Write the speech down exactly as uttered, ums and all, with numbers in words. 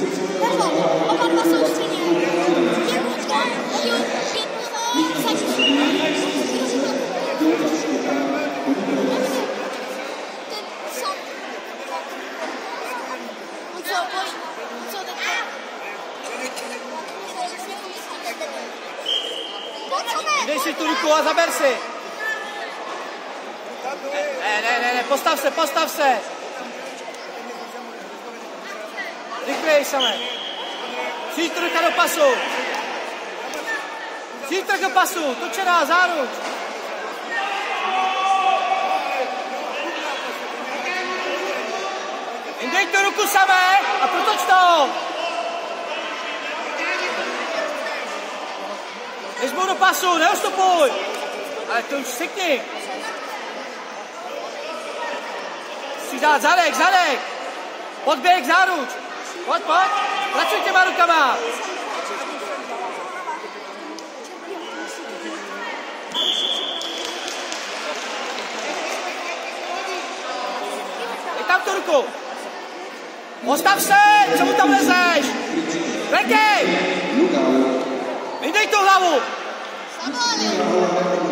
Oba dva soustředě. Jednotka, hodil, pět, zajíš. Ten sám. On co, bož, on co teďka? Dej si tu ruku a zaber si. Ne, ne, ne, ne, postav se, postav se. Rychlej samé. Přijď trojka do pasu. Přijď trojka do pasu, točená, záruč. Dej tu ruku samé a protoč to. Nežmou do pasu, neustupuj. Ale to už sekni. Chci dát zadek, zadek. Podběh, záruč. Pojď, pojď. Pracuj těma rukama. Dej tam tu ruku. Postav se, co mu tam lezeš? Rekej. Vydej tu hlavu.